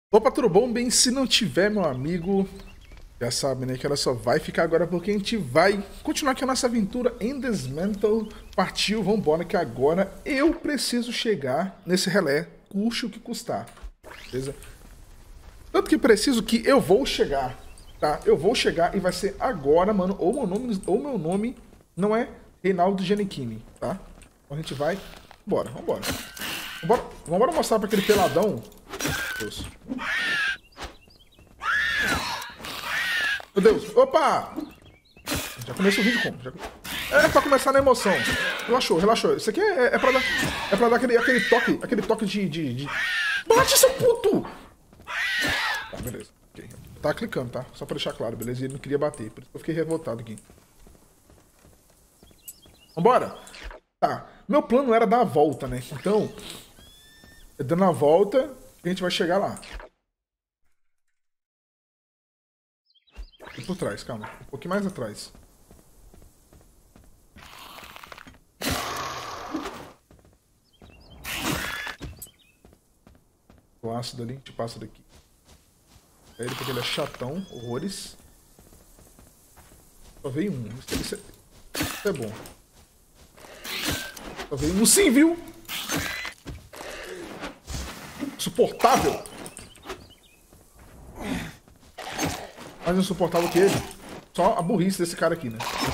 Opa, tudo bom? Bem, se não tiver, meu amigo, já sabe, né, que ela só vai ficar agora porque a gente vai continuar aqui a nossa aventura em Dismantle. Partiu, vambora, que agora eu preciso chegar nesse relé, custe o que custar, beleza? Tanto que preciso que eu vou chegar, tá? Eu vou chegar e vai ser agora, mano, ou meu nome não é Reinaldo Giannichini, tá? Então a gente vai, vambora. Vambora mostrar pra aquele peladão. Deus. Meu Deus, opa! Já começa o vídeo como? É pra começar na emoção. Relaxou. Isso aqui é pra dar aquele toque de... Bate, seu puto! Tá, beleza. Okay. Tava clicando, tá? Só pra deixar claro, beleza? E ele não queria bater, por isso que eu fiquei revoltado aqui. Vambora? Tá, meu plano era dar a volta, né? Então, dando a volta, a gente vai chegar lá. E por trás, calma. Um pouquinho mais atrás. O ácido ali, a gente passa daqui. É ele porque ele é chatão, horrores. Só veio um. Isso é bom. Só veio um sim, viu? Suportável. Mais insuportável que ele. Só a burrice desse cara aqui, né?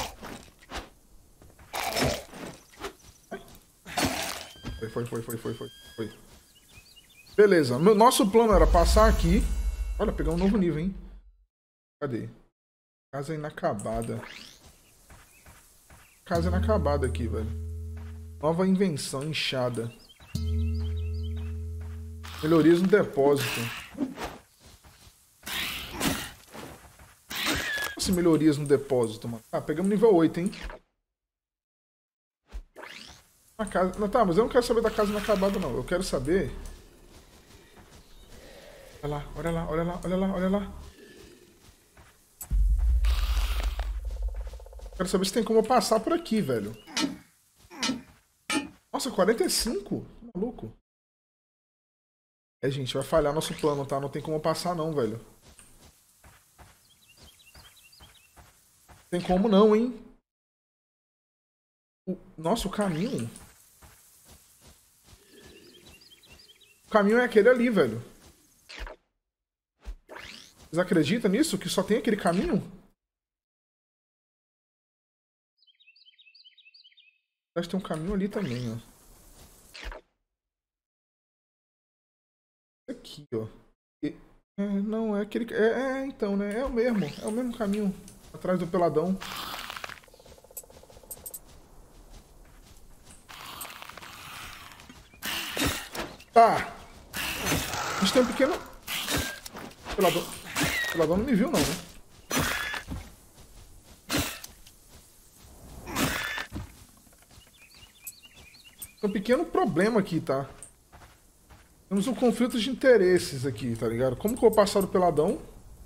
Foi. Beleza. Nosso plano era passar aqui. Olha, pegar um novo nível, hein? Cadê? Casa inacabada. Casa inacabada aqui, velho. Nova invenção, enxada. Melhorias no depósito. Nossa, melhorias no depósito, mano. Ah, pegamos nível 8, hein? A casa... Não, tá, mas eu não quero saber da casa inacabada, não. Eu quero saber... Olha lá. Quero saber se tem como eu passar por aqui, velho. Nossa, 45? Maluco. É, gente, vai falhar nosso plano, tá? Não tem como passar, não, velho. Tem como não, hein? Nossa, o caminho... O caminho é aquele ali, velho. Vocês acreditam nisso? Que só tem aquele caminho? Acho que tem um caminho ali também, ó. Aqui, ó. Não, é aquele... então, né? É o mesmo caminho. Atrás do peladão. Tá. A gente tem um pequeno... Pelador não me viu, não, né? Tem um pequeno problema aqui, tá? Temos um conflito de interesses aqui, tá ligado? Como que eu vou passar do peladão?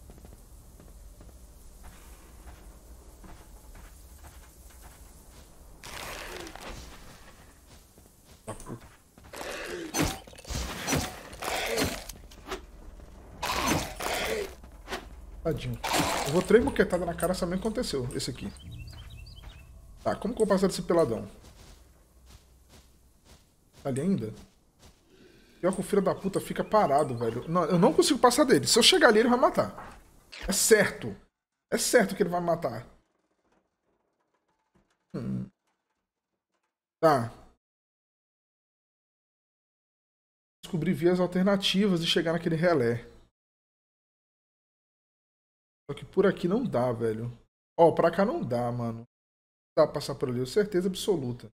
Tadinho. Eu vou 3 boquetadas na cara, sabe o que aconteceu. Esse aqui. Tá, como que eu vou passar desse peladão? Tá ali ainda? Pior que o filho da puta fica parado, velho. Não, eu não consigo passar dele. Se eu chegar ali, ele vai matar. É certo. É certo que ele vai matar. Tá. Descobrir vias alternativas de chegar naquele relé. Só que por aqui não dá, velho. Ó, pra cá não dá, mano. Não dá pra passar por ali, certeza absoluta.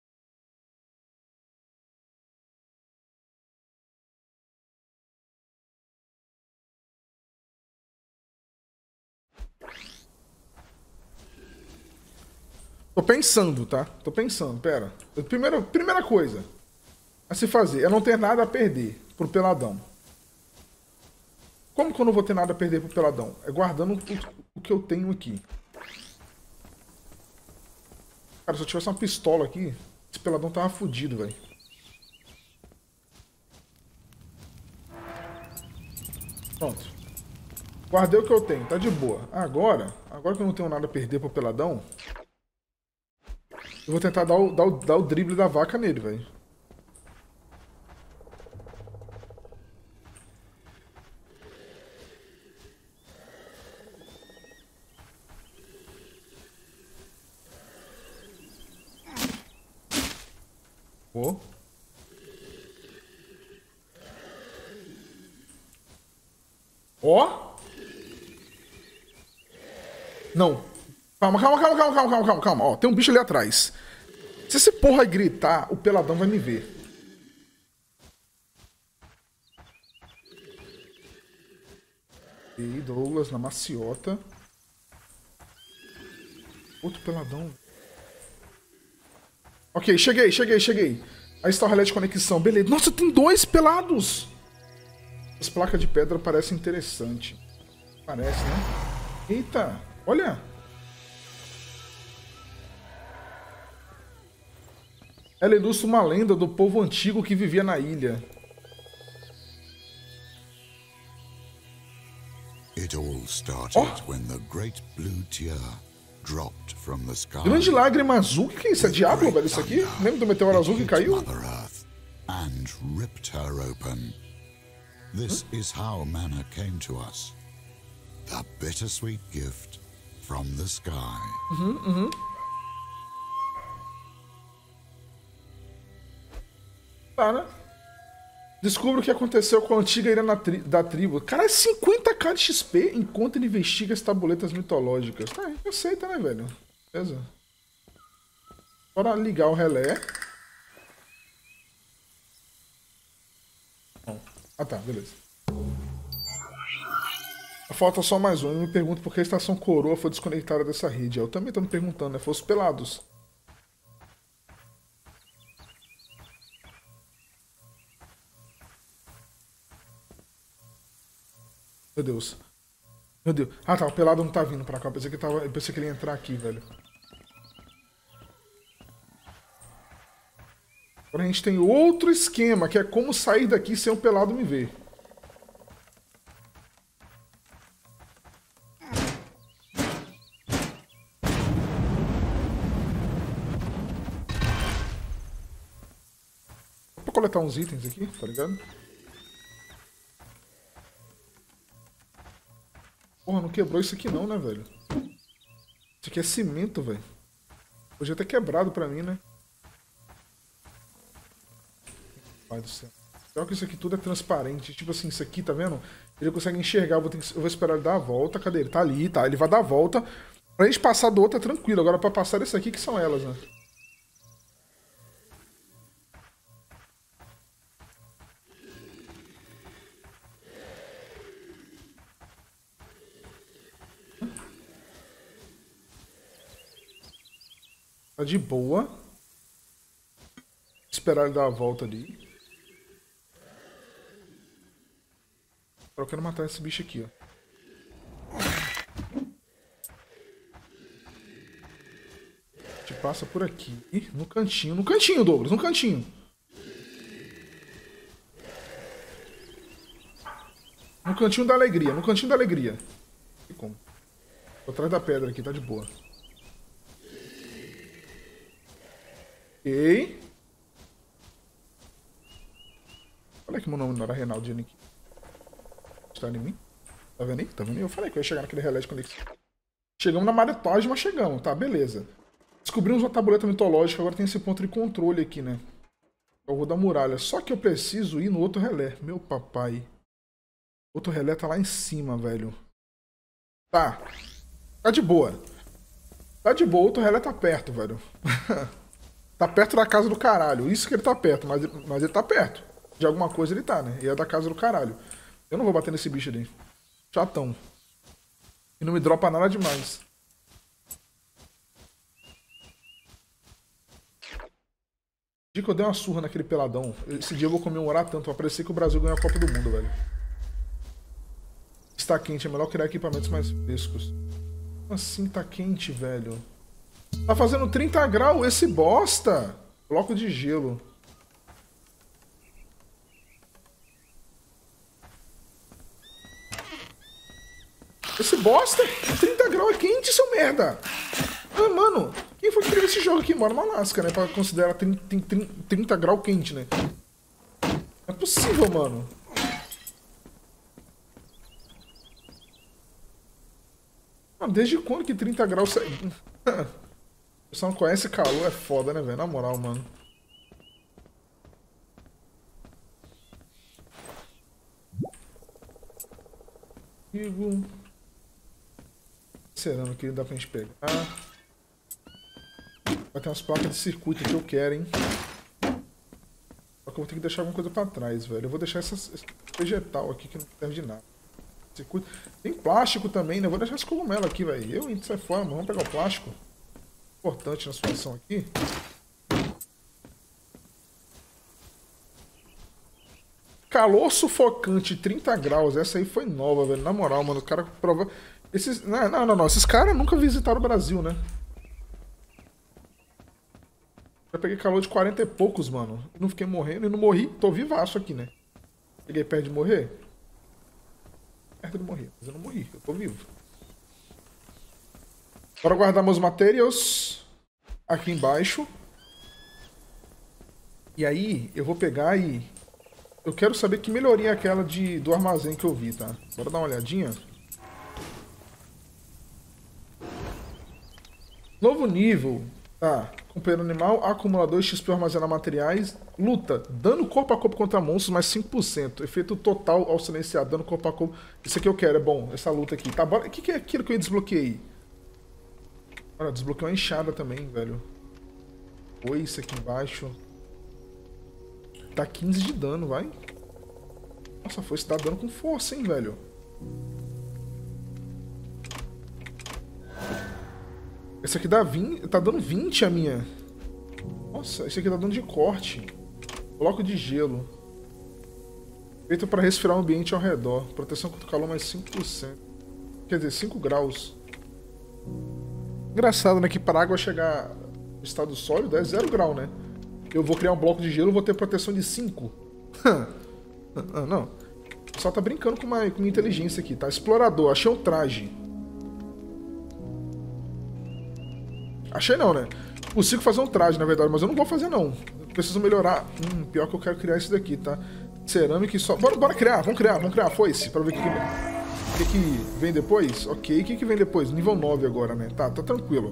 Tô pensando, tá? Tô pensando, pera. Primeira coisa a se fazer é não ter nada a perder pro peladão. Como que eu não vou ter nada a perder pro peladão? É guardando o que eu tenho aqui. Cara, se eu tivesse uma pistola aqui, esse peladão tava fudido, velho. Pronto. Guardei o que eu tenho, tá de boa. Agora que eu não tenho nada a perder pro peladão, eu vou tentar dar o drible da vaca nele, velho. Ó. Ó. Não. Calma. Ó, tem um bicho ali atrás. Se esse porra gritar, o peladão vai me ver. E Douglas na maciota. Outro peladão. Ok, cheguei. Aí está o relé de conexão. Beleza. Nossa, tem 2 pelados. As placas de pedra parecem interessante. Parece, né? Eita, olha. Ela ilustra uma lenda do povo antigo que vivia na ilha. It all started when the great blue tear dropped from the sky. Grande lágrima azul? O que é isso? É diabo, velho, isso aqui? Lembra do meteoro azul que caiu? Mother Earth and ripped her open. This is how manna came to us. A bittersweet gift from the sky. Tá, né? Descubra o que aconteceu com a antiga ilha da tribo. Cara, é 50k de XP enquanto ele investiga as tabuletas mitológicas. Tá, eu sei, tá, né, velho? Beleza. Bora ligar o relé. Ah, tá, beleza. Falta só mais um. Eu me pergunto por que a estação Coroa foi desconectada dessa rede. Eu também tô me perguntando, né? Fosse pelados. Meu Deus. Meu Deus. Ah, tá. O pelado não tá vindo pra cá. Eu pensei que ele ia entrar aqui, velho. Agora a gente tem outro esquema, que é como sair daqui sem o pelado me ver. Vou coletar uns itens aqui, tá ligado? Porra, não quebrou isso aqui não, né, velho? Isso aqui é cimento, velho. Podia ter quebrado pra mim, né? Pai do céu. Pior que isso aqui tudo é transparente. Tipo assim, isso aqui, tá vendo? Ele consegue enxergar. Eu vou esperar ele dar a volta. Cadê ele? Tá ali, tá? Ele vai dar a volta. Pra gente passar do outro é tranquilo. Agora pra passar desse aqui que são elas, né? Tá de boa. Esperar ele dar a volta ali. Eu quero matar esse bicho aqui, ó. A gente passa por aqui. No cantinho. No cantinho, Douglas. No cantinho. No cantinho da alegria. No cantinho da alegria. E como? Tô atrás da pedra aqui. Tá de boa. Ok. Olha que meu nome não era Reinaldinho aqui. Tá em mim? Tá vendo aí? Tá vendo aí? Eu falei que eu ia chegar naquele relé de conexão. Chegamos na maretagem, mas chegamos. Tá, beleza. Descobrimos uma tabuleta mitológica. Agora tem esse ponto de controle aqui, né? É o Rua da Muralha. Só que eu preciso ir no outro relé. Meu papai. Outro relé tá lá em cima, velho. Tá. Tá de boa. Tá de boa. Outro relé tá perto, velho. Tá perto da casa do caralho. Isso que ele tá perto, mas ele tá perto. De alguma coisa ele tá, né? E é da casa do caralho. Eu não vou bater nesse bicho ali. Chatão. E não me dropa nada demais. Dia que eu dei uma surra naquele peladão. Esse dia eu vou comemorar tanto. Vai parecer que o Brasil ganhou a Copa do Mundo, velho. Está quente. É melhor criar equipamentos mais frescos. Como assim tá quente, velho? Tá fazendo 30 graus esse bosta. Bloco de gelo. bosta? 30 graus é quente, seu merda. Ah, mano, quem foi que criou esse jogo aqui? Mora no Alasca, né? Pra considerar 30 graus quente, né? Não é possível, mano. Desde quando que 30 graus... Você não conhece calor, é foda, né, velho? Na moral, mano. Cerâmica que dá pra gente pegar. Vai ter umas placas de circuito que eu quero, hein? Só que eu vou ter que deixar alguma coisa pra trás, velho. Eu vou deixar esse vegetal aqui que não serve de nada. Circuito. Tem plástico também, né? Eu vou deixar esse cogumelo aqui, velho. Eu indo sai fora, mas vamos pegar o plástico. Importante na situação aqui. Calor sufocante, 30 graus. Essa aí foi nova, velho. Na moral, mano. O cara prova. Esses. Não. Esses caras nunca visitaram o Brasil, né? Já peguei calor de 40 e poucos, mano. Não fiquei morrendo e não morri. Tô vivaço aqui, né? Peguei perto de morrer. Perto de morrer. Mas eu não morri. Eu tô vivo. Bora guardar meus materials aqui embaixo. E aí, eu vou pegar e... Eu quero saber que melhoria é aquela do armazém que eu vi, tá? Bora dar uma olhadinha. Novo nível. Tá. Companheiro animal, acumulador, XP, armazenar materiais. Luta. Dano corpo a corpo contra monstros, mais 5%. Efeito total ao silenciar. Dano corpo a corpo. Isso aqui eu quero, é bom. Essa luta aqui. Tá, bora. O que é aquilo que eu desbloqueei? Olha, desbloqueou uma enxada também, velho. Foi isso aqui embaixo. Dá 15 de dano, vai. Nossa, foi se dá dano com força, hein, velho. Esse aqui dá 20. Tá dando 20 a minha. Nossa, esse aqui tá dando de corte. Bloco de gelo. Feito para resfriar o ambiente ao redor. Proteção contra o calor mais 5%. Quer dizer, 5 graus. Engraçado, né? Que para a água chegar no estado sólido é 0 grau, né? Eu vou criar um bloco de gelo e vou ter proteção de 5. Não. O pessoal tá brincando com minha inteligência aqui, tá? Explorador, achei um traje. Achei não, né? Consigo fazer um traje, na verdade, mas eu não vou fazer, não. Eu preciso melhorar. Pior que eu quero criar esse daqui, tá? Cerâmica e só... Bora criar, vamos criar a foice, pra ver o que vem depois. Ok, o que vem depois? Nível 9 agora, né? Tá tranquilo.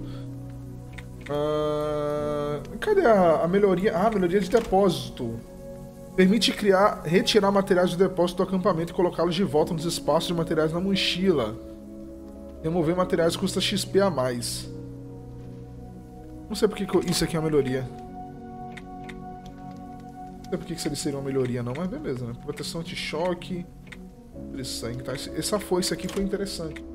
Cadê a melhoria? Ah, melhoria de depósito. Permite retirar materiais do depósito do acampamento e colocá-los de volta nos espaços de materiais na mochila. Remover materiais custa XP a mais. Não sei porque isso aqui é uma melhoria. Não sei porque isso seria uma melhoria não, mas beleza, né? Proteção anti-choque. Interessante, tá? Essa foice aqui foi interessante.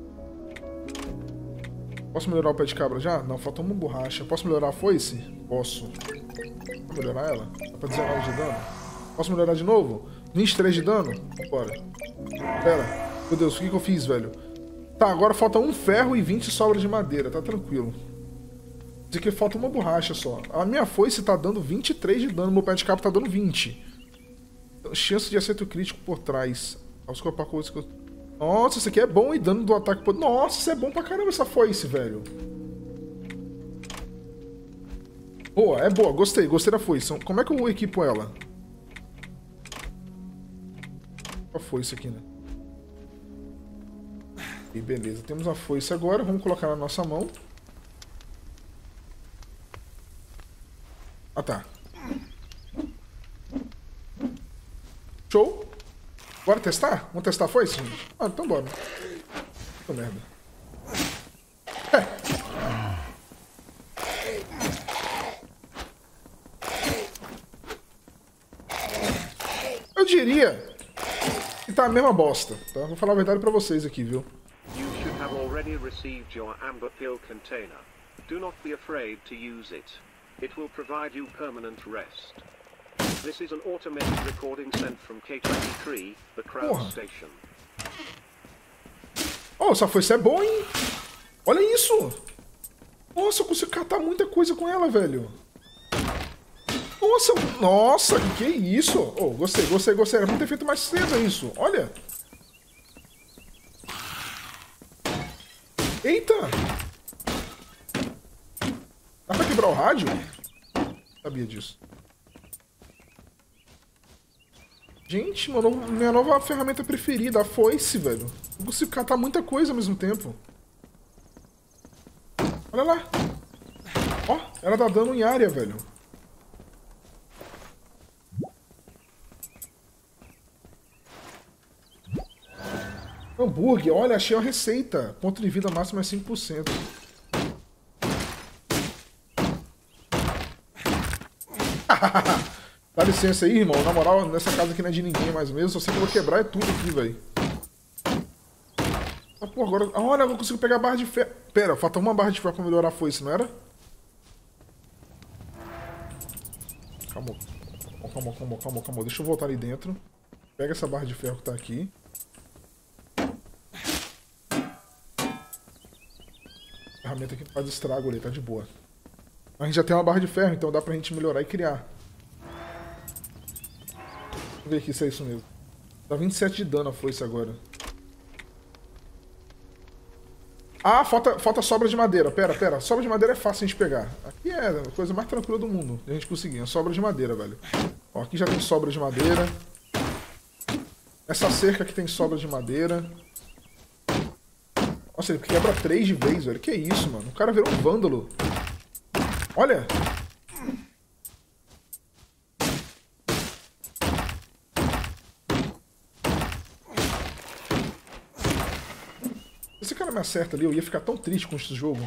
Posso melhorar o pé de cabra já? Não, falta uma borracha. Posso melhorar a foice? Posso. Vou melhorar ela? Dá pra 19 de dano? Posso melhorar de novo? 23 de dano? Bora. Pera. Meu Deus, o que eu fiz, velho? Tá, agora falta um ferro e 20 sobras de madeira. Tá tranquilo. Diz que falta uma borracha só. A minha foice tá dando 23 de dano. Meu pé de cabra tá dando 20. Chance de acerto crítico por trás. Nossa, isso aqui é bom, e dano do ataque... Nossa, isso é bom pra caramba, essa foice, velho. Boa, é boa. Gostei da foice. Como é que eu equipo ela? Qual foice aqui, né? E beleza, temos a foice agora. Vamos colocar na nossa mão. Ah, tá. Show. Bora testar? Vamos testar a foice, gente? Ah, então bora. Puta merda. Eu diria que tá a mesma bosta, tá? Vou falar a verdade pra vocês aqui, viu? You should have already received your amber pill container. Do not be afraid to use it. It will provide you permanent rest. This is an automated recording sent from K23, the Crown Station. Oh, essa foice é boa, hein? Olha isso! Nossa, eu consigo catar muita coisa com ela, velho. Nossa, que isso? Oh, gostei. Era pra ter feito mais cedo isso. Olha. Eita! Dá pra quebrar o rádio? Sabia disso. Gente, mano, minha nova ferramenta preferida, a foice, velho. Eu consigo catar muita coisa ao mesmo tempo. Olha lá. Ó, ela dá dano em área, velho. Hambúrguer, olha, achei a receita. Ponto de vida máximo é 5%. Dá licença aí, irmão. Na moral, nessa casa aqui não é de ninguém mais mesmo. Só sei que eu vou quebrar é tudo aqui, velho. Ah, pô, agora... Olha, eu não consigo pegar a barra de ferro. Pera, falta uma barra de ferro pra melhorar a foice, não era? Calma. Calma. Deixa eu voltar ali dentro. Pega essa barra de ferro que tá aqui. A ferramenta aqui não faz estrago ali, tá de boa. A gente já tem uma barra de ferro, então dá pra gente melhorar e criar. Deixa eu ver aqui se é isso mesmo. Dá 27 de dano a foice agora. Ah, falta sobra de madeira. Pera. Sobra de madeira é fácil a gente pegar. Aqui é a coisa mais tranquila do mundo. A gente conseguir. Sobra de madeira, velho. Ó, aqui já tem sobra de madeira. Essa cerca aqui tem sobra de madeira. Nossa, ele quebra 3 de vez, velho. Que isso, mano? O cara virou um vândalo. Olha. Esse cara me acerta ali, eu ia ficar tão triste com esse jogo.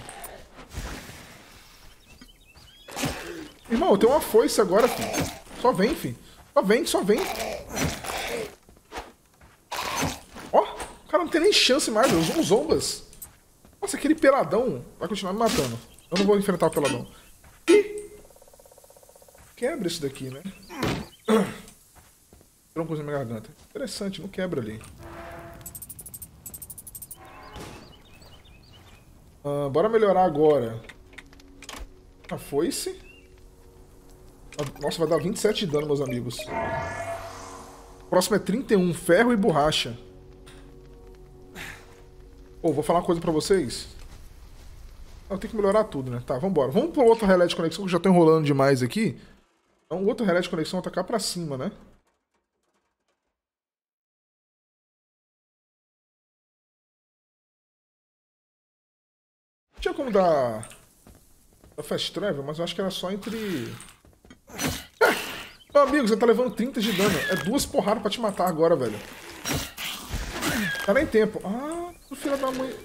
Irmão, eu tenho uma foice agora, filho. Só vem, filho. Só vem. Ó, o cara não tem nem chance mais, os zombas. Nossa, aquele peladão vai continuar me matando. Eu não vou enfrentar o peladão. Ih! Quebra isso daqui, né? Tirou uma coisa na minha garganta. Interessante, não quebra ali. Bora melhorar agora. A foice. Nossa, vai dar 27 de dano, meus amigos. O próximo é 31, ferro e borracha. Pô, vou falar uma coisa pra vocês. Eu tenho que melhorar tudo, né? Tá, vambora. Vamos pro outro relé de conexão, que eu já tô enrolando demais aqui. Então, o outro relé de conexão tá cá pra cima, né? Tinha como dar fast travel, mas eu acho que era só entre... Meu amigo, você tá levando 30 de dano. É 2 porradas pra te matar agora, velho. Tá nem tempo. Ah, o filho da mãe.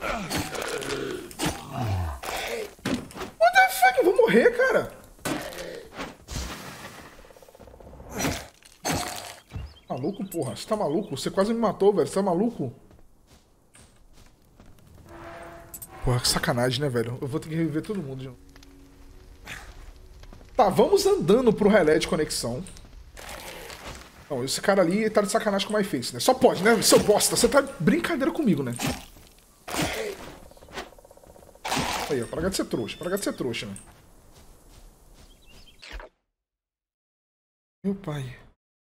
What the fuck? Eu vou morrer, cara. Maluco, porra. Você tá maluco? Você quase me matou, velho. Você tá maluco? Porra, que sacanagem, né, velho? Eu vou ter que reviver todo mundo de novo. Tá, vamos andando pro relé de conexão. Não, esse cara ali tá de sacanagem com o MyFace, né? Só pode, né? Seu bosta, você tá de brincadeira comigo, né? Aí, ó, para de ser trouxa, né? Meu pai.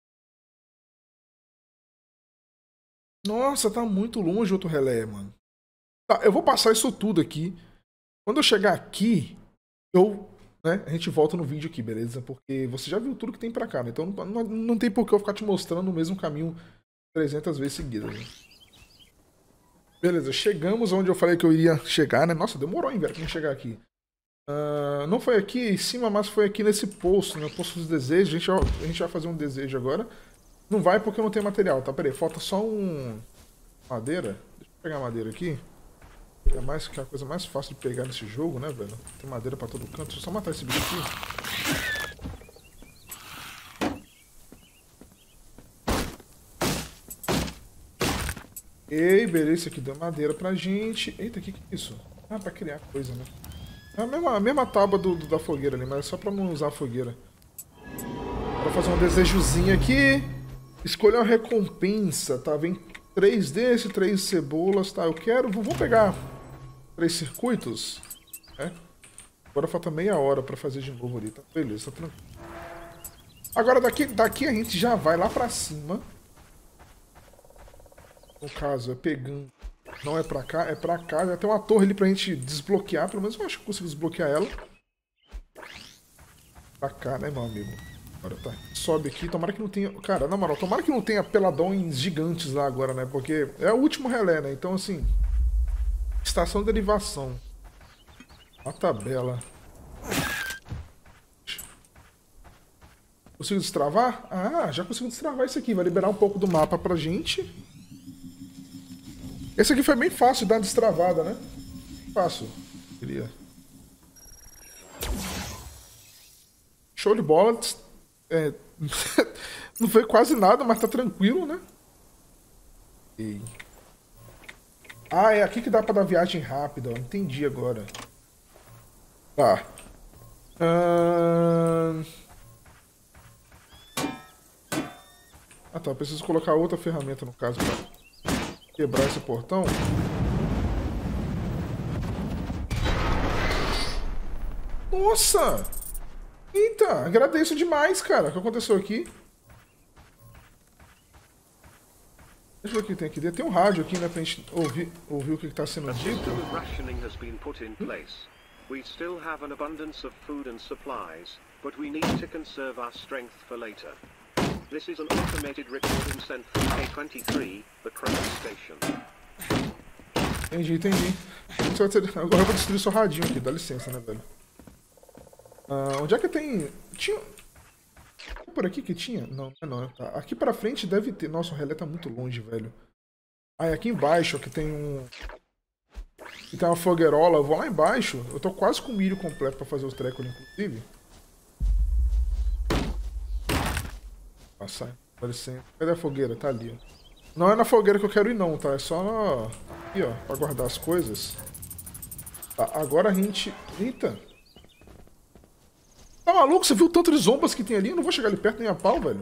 Nossa, tá muito longe o outro relé, mano. Tá, eu vou passar isso tudo aqui. Quando eu chegar aqui, né, a gente volta no vídeo aqui, beleza? Porque você já viu tudo que tem pra cá, né? Então não tem por que eu ficar te mostrando o mesmo caminho 300 vezes seguidas, né? Beleza, chegamos onde eu falei que eu iria chegar, né? Nossa, demorou, hein, velho, pra gente chegar aqui. Não foi aqui em cima, mas foi aqui nesse poço, né? O poço dos desejos. A gente vai fazer um desejo agora. Não vai porque eu não tenho material, tá? Pera aí, falta só madeira. Deixa eu pegar a madeira aqui. Que é a coisa mais fácil de pegar nesse jogo, né, velho? Tem madeira pra todo canto. Deixa eu só matar esse bicho aqui. Ei, beleza, isso aqui deu madeira pra gente. Eita, que é isso? Ah, pra criar coisa, né? É a mesma tábua da fogueira ali, mas é só pra não usar a fogueira. Vou fazer um desejozinho aqui. Escolher uma recompensa, tá? Vem 3 desse, 3 cebolas, tá? Eu quero... Vou pegar 3 circuitos, né? Agora falta meia hora pra fazer de novo ali, tá? Beleza, tá tranquilo. Agora daqui a gente já vai lá pra cima. No caso, é pegando Não é pra cá, é pra cá. Já tem uma torre ali pra gente desbloquear. Pelo menos eu acho que eu consigo desbloquear ela. Pra cá, né, meu amigo? Agora tá. Sobe aqui. Tomara que não tenha... Cara, na moral, tomara que não tenha peladões gigantes lá agora, né? Porque é o último relé, né? Então, assim... Estação de derivação. A tabela. Consigo destravar? Ah, já consigo destravar isso aqui. Vai liberar um pouco do mapa pra gente. Esse aqui foi bem fácil de dar uma destravada, né? Fácil. Queria. Show de bola. É... Não foi quase nada, mas tá tranquilo, né? E... Ah, é aqui que dá pra dar viagem rápida. Ó. Entendi agora. Tá. Ah tá, preciso colocar outra ferramenta no caso pra quebrar esse portão. Nossa! Eita, agradeço demais, cara. O que aconteceu aqui? Deixa eu ver o que tem aqui dentro. Tem um rádio aqui, né, pra gente ouvir o que está sendo A dito. system of rationing has been put in place. We still have an abundance of food and supplies, but we need to conserve our strength for later. This is an automated recording sent from K23, the Crown Station. Entendi. Agora eu vou destruir seu radinho aqui, dá licença, né, velho? Onde é que tem... Tinha... Por aqui que tinha? Não, não. Tá. Aqui pra frente deve ter... Nossa, o relé tá muito longe, velho. Ah, é aqui embaixo ó, que tem um... Que tem uma fogueirola. Eu vou lá embaixo. Eu tô quase com o milho completo pra fazer os trecos ali, inclusive. Passar. Dá licença. Cadê a fogueira? Tá ali, ó. Não é na fogueira que eu quero ir não, tá? É só na... Aqui, ó. Pra guardar as coisas. Tá, agora a gente... Eita! Tá maluco? Você viu o tanto de zombas que tem ali? Eu não vou chegar ali perto nem a pau, velho.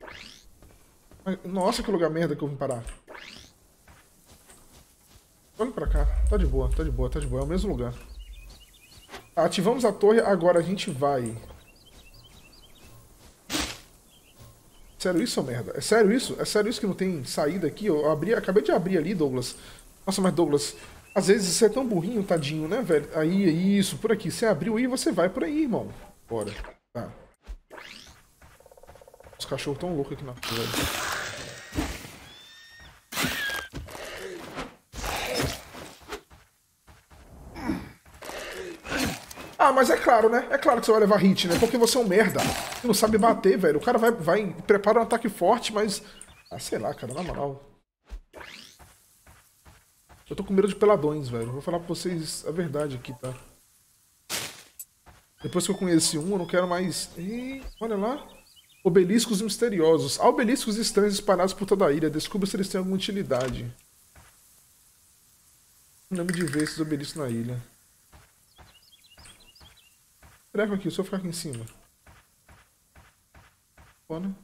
Nossa, que lugar merda que eu vim parar. Olha pra cá. Tá de boa, tá de boa, tá de boa. É o mesmo lugar. Ativamos a torre, agora a gente vai... Sério isso, ou merda? É sério isso? É sério isso que não tem saída aqui? Eu acabei de abrir ali, Douglas. Nossa, mas Douglas... Às vezes você é tão burrinho, tadinho, né, velho? Aí, isso, por aqui. Você abriu aí, você vai por aí, irmão. Bora. Tá. Os cachorros tão loucos aqui na rua, velho. Ah, mas é claro, né? É claro que você vai levar hit, né? Porque você é um merda. Você não sabe bater, velho. O cara vai prepara um ataque forte, mas... Ah, sei lá, cara, na moral. Eu tô com medo de peladões, velho. Vou falar pra vocês a verdade aqui, tá? Depois que eu conheci um, eu não quero mais... Ih, olha lá. Obeliscos misteriosos. Há obeliscos estranhos espalhados por toda a ilha. Descubra se eles têm alguma utilidade. Não lembro de ver esses obeliscos na ilha. Treco aqui, se eu ficar aqui em cima. Bom, né?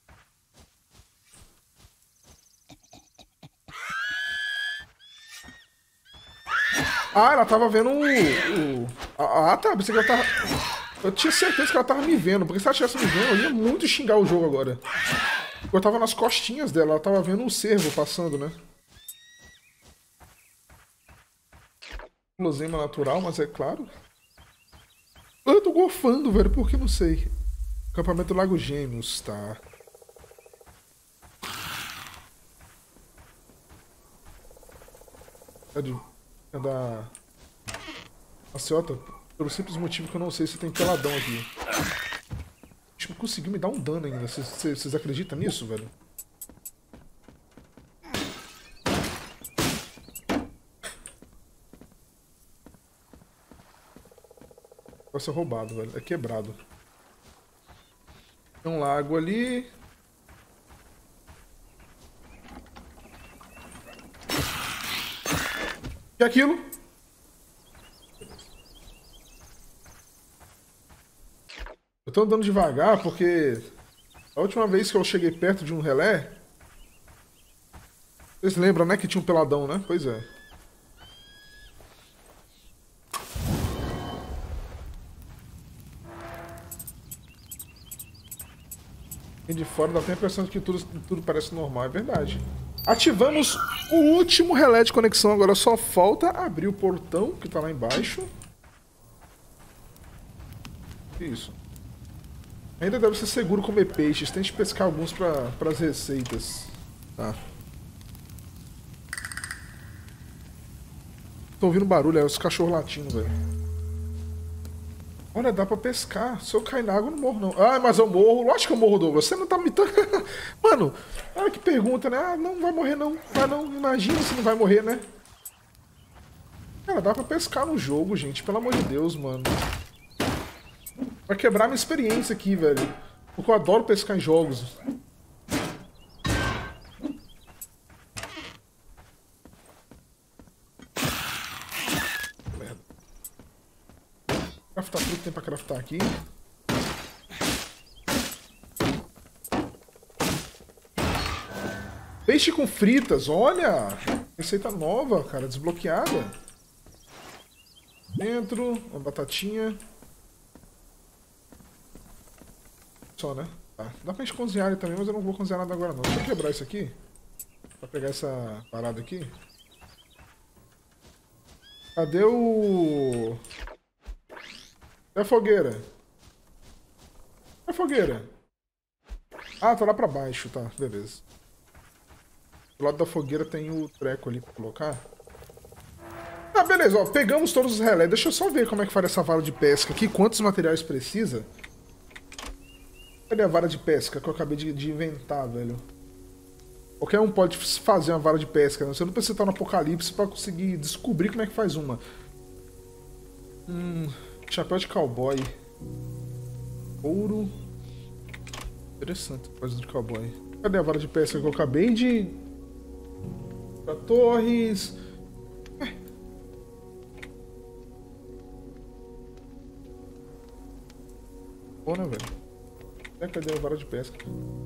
Ah, ela tava vendo Ah, tá. Pensei que ela tava... Eu tinha certeza que ela tava me vendo. Porque se ela tivesse me vendo, eu ia muito xingar o jogo agora. Eu tava nas costinhas dela. Ela tava vendo o cervo passando, né? Gulosema natural, mas é claro. Eu tô golfando, velho. Por que não sei? Acampamento Lago Gêmeos, tá. É da... Maciota, pelo simples motivo que eu não sei se tem peladão aqui. Acho que conseguiu me dar um dano ainda. Vocês acreditam nisso, velho? Vai ser roubado, velho. É quebrado. Tem um lago ali. E aquilo? Eu tô andando devagar porque a última vez que eu cheguei perto de um relé... Vocês lembram, né? Que tinha um peladão, né? Pois é. E de fora dá até a impressão de que tudo parece normal. É verdade. Ativamos o último relé de conexão. Agora só falta abrir o portão que tá lá embaixo. Isso. Ainda deve ser seguro comer peixes. Tente pescar alguns para as receitas. Tá. Tô ouvindo barulho, é os cachorros latindo, velho. Olha, dá pra pescar. Se eu cair na água, eu não morro, não. Ah, mas eu morro. Lógico que eu morro, Douglas. Você não tá me... Mano, olha que pergunta, né? Ah, não vai morrer, não. Vai não. Imagina se não vai morrer, né? Cara, dá pra pescar no jogo, gente. Pelo amor de Deus, mano. Vai quebrar minha experiência aqui, velho. Porque eu adoro pescar em jogos. Merda. Craftar tudo que tem pra craftar aqui. Peixe com fritas, olha! Receita nova, cara, desbloqueada. Dentro, uma batatinha. Só, né? Tá. Dá pra gente cozinhar ele também, mas eu não vou cozinhar nada agora não. Deixa eu quebrar isso aqui. Pra pegar essa parada aqui. Cadê o... Cadê a fogueira? Cadê a fogueira? Ah, tá lá pra baixo, tá. Beleza. Do lado da fogueira tem o treco ali pra colocar. Tá, beleza, ó. Pegamos todos os relés. Deixa eu só ver como é que faz essa vara de pesca aqui. Quantos materiais precisa? Cadê a vara de pesca que eu acabei de inventar, velho? Qualquer um pode fazer uma vara de pesca, né? Você não precisa estar no apocalipse pra conseguir descobrir como é que faz uma. Chapéu de cowboy. Ouro. Interessante, coisa de cowboy. Cadê a vara de pesca que eu acabei de... Pra torres... Bom, né, velho? Cadê a vara de pesca?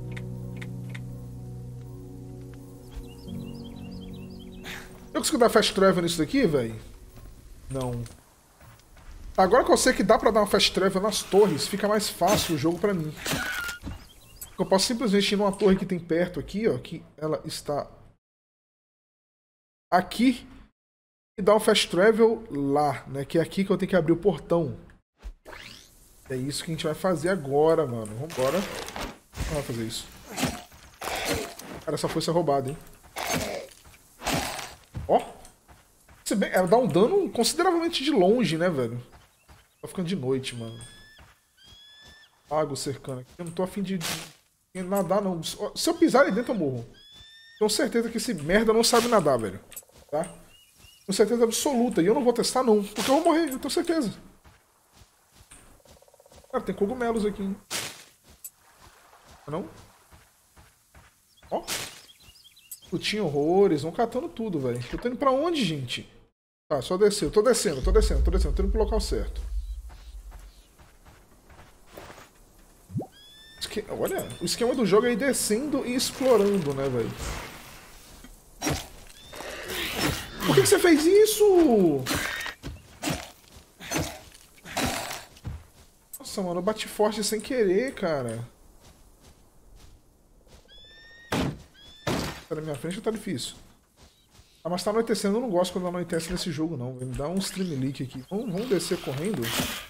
Eu consigo dar fast travel nisso daqui, velho? Não. Agora que eu sei que dá pra dar uma fast travel nas torres, fica mais fácil o jogo pra mim. Eu posso simplesmente ir numa torre que tem perto aqui, ó, que ela está aqui, e dar um fast travel lá, né? Que é aqui que eu tenho que abrir o portão. É isso que a gente vai fazer agora, mano. Vambora. Não vai fazer isso. Cara, essa força é roubada, hein? Ó. Se bem, ela dá um dano consideravelmente de longe, né, velho? Tá ficando de noite, mano. Água cercando aqui. Eu não tô afim de nadar, não. Se eu pisar ali dentro, eu morro. Tenho certeza que esse merda não sabe nadar, velho. Tá? Com certeza absoluta. E eu não vou testar, não. Porque eu vou morrer, eu tenho certeza. Cara, tem cogumelos aqui, hein? Não? Ó. Frutinha horrores. Vão catando tudo, velho. Eu tô indo pra onde, gente? Tá, só descer. Eu tô descendo. Tô indo pro local certo. Olha, o esquema do jogo é ir descendo e explorando, né, velho? Por que você fez isso? Nossa, mano, eu bati forte sem querer, cara. Tá na minha frente ou tá difícil? Ah, mas tá anoitecendo, eu não gosto quando anoitece nesse jogo, não. Me dá um stream leak aqui. Vamos descer correndo?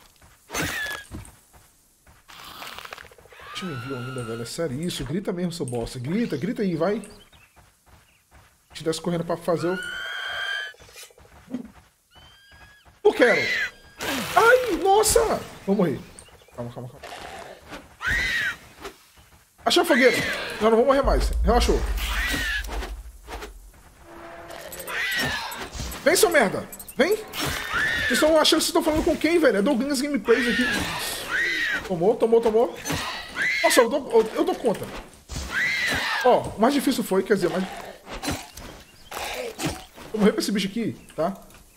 Me viu ainda, velho. É sério isso. Grita mesmo, seu bosta. Grita aí, vai. Se desce correndo pra fazer o... Não quero. Ai, nossa. Vou morrer. Calma. Achei a fogueira. Não vou morrer mais. Relaxou. Vem, seu merda. Vem. Vocês estão achando que vocês estão falando com quem, velho? É Douglas Gameplays aqui. Tomou. Nossa, eu dou conta. Ó, o mais difícil foi, quer dizer, mais... Eu morri pra esse bicho aqui, tá?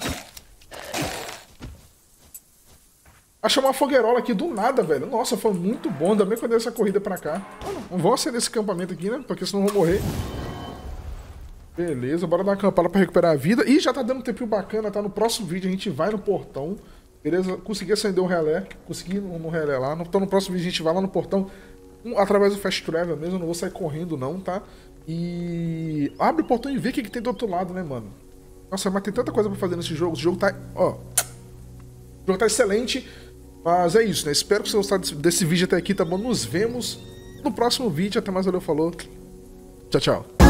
Achei uma fogueirola aqui do nada, velho. Nossa, foi muito bom. Ainda bem que eu dei essa corrida pra cá. Não vou acender esse acampamento aqui, né? Porque senão eu vou morrer. Beleza, bora dar uma acampada pra recuperar a vida. Ih, já tá dando um tempinho bacana, tá? No próximo vídeo a gente vai no portão. Beleza? Consegui acender um relé. Consegui no relé lá. Então no próximo vídeo a gente vai lá no portão. através do Fast Travel mesmo, eu não vou sair correndo não, tá? E abre o portão e vê o que tem do outro lado, né, mano? Nossa, mas tem tanta coisa pra fazer nesse jogo. O jogo tá, ó, o jogo tá excelente. Mas é isso, né? Espero que vocês tenham gostado desse vídeo até aqui, tá bom? Nos vemos no próximo vídeo. Até mais, valeu, falou. Tchau, tchau.